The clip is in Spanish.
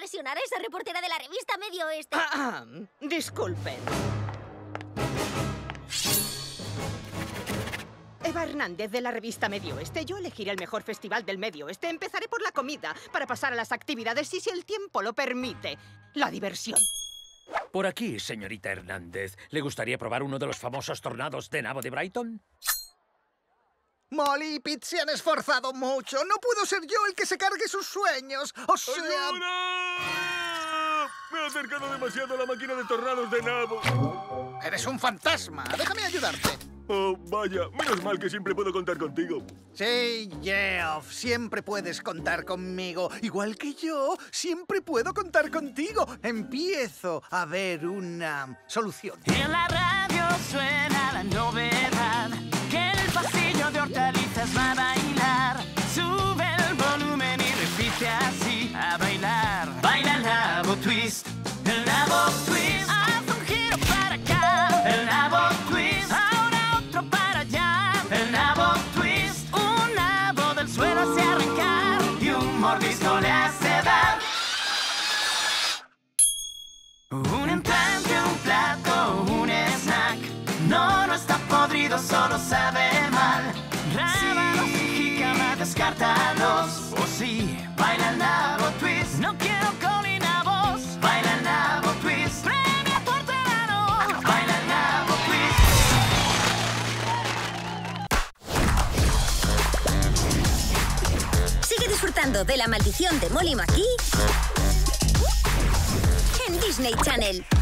presionar a esa reportera de la revista Medio Oeste. Disculpen. Eva Hernández, de la revista Medio Oeste. Yo elegiré el mejor festival del Medio Oeste. Empezaré por la comida, para pasar a las actividades y, si el tiempo lo permite, la diversión. Por aquí, señorita Hernández. ¿Le gustaría probar uno de los famosos tornados de nabo de Brighton? Molly y Pete se han esforzado mucho. No puedo ser yo el que se cargue sus sueños. O sea... ¡Ayuda! Me he acercado demasiado a la máquina de tornados de nabo. Eres un fantasma. Déjame ayudarte. Oh, vaya. Menos mal que siempre puedo contar contigo. Sí, Geoff. Siempre puedes contar conmigo. Igual que yo, siempre puedo contar contigo. Empiezo a ver una solución. En la radio suena la novedad, que el pasillo de hortalizas va a bailar. Sube el volumen y repite así, a bailar. Baila el nabo twist, el nabo twist. Haz un giro para acá, el nabo twist. Ahora otro para allá, el nabo twist. Un nabo del suelo hace arrancar y un mordisco le hace dar. Un entrante, un plato, un snack. No, no está podrido, solo sabe mal. Rábanos y jícama, descártalos. Oh sí, baila el nabo twist. No quiero colinabos. Baila el nabo twist. Premio porterano. Baila el nabo twist. Sigue disfrutando de La Maldición de Molly McGee en Disney Channel.